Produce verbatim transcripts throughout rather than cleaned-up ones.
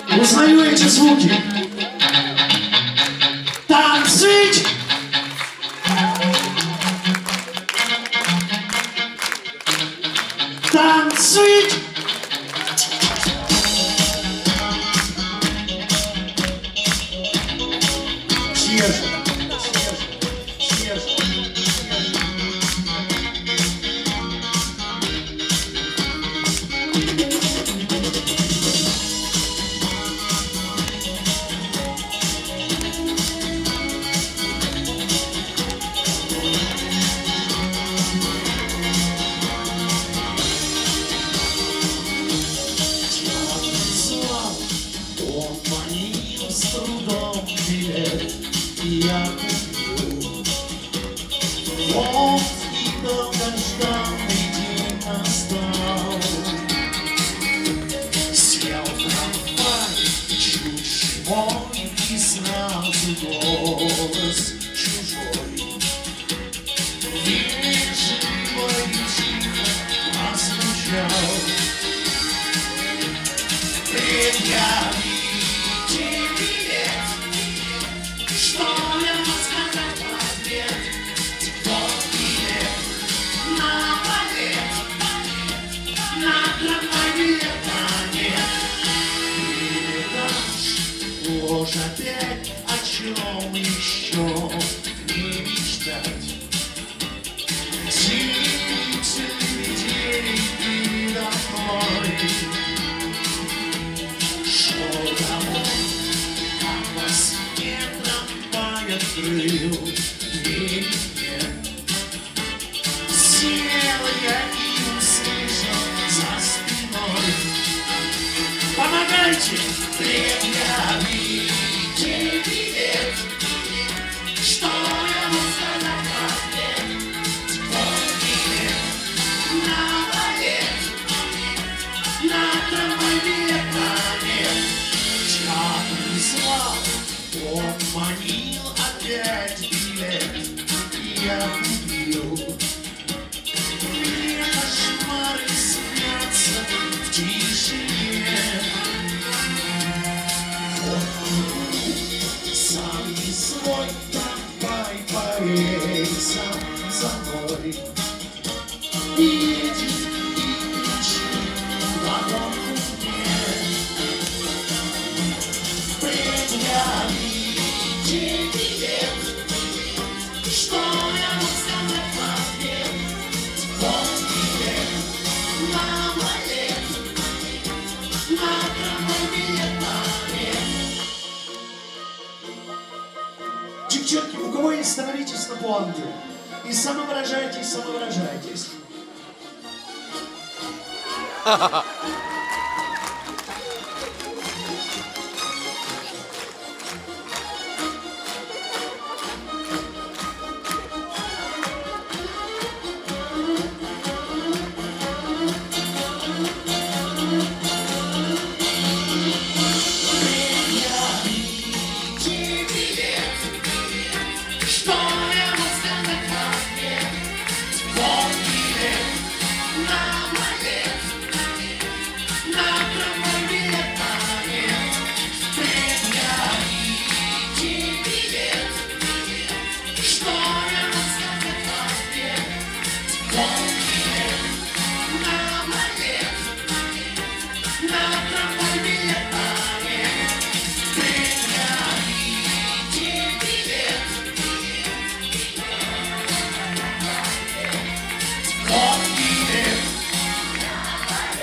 Узнаю эти звуки. Танцить! Танцить! Чешу. С трудом билет я куплю. Вот и долгожданный день настал. Сел в трамвай чуть живой, и сразу голос чужой. Вежливо и тихо прозвучал. Предъяви ложь опять, о чем еще не мечтать. Тысячи людей передо мной. Шел домой, а во сне трамвай открыл дверь мне. Сел я и услышал за спиной: помогайте, предъявите билет. Что я мог сказать в ответ? Теплый билет на балет, на трамвай билет на нет. Чья-то звал, он манил опять билет, и я купил. Мне кошмары снятся в тишине. Сам не свой трамвай по рельсам за мной едет и кричит вагонку мне: предъявите билет. Что я мог сказать в ответ? Теплый билет на балет, на трамвай билет на нет. Девчонки, у кого есть, становитесь на пуанты. И самовыражайтесь, самовыражайтесь.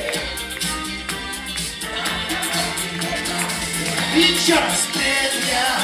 Еще раз, предъявите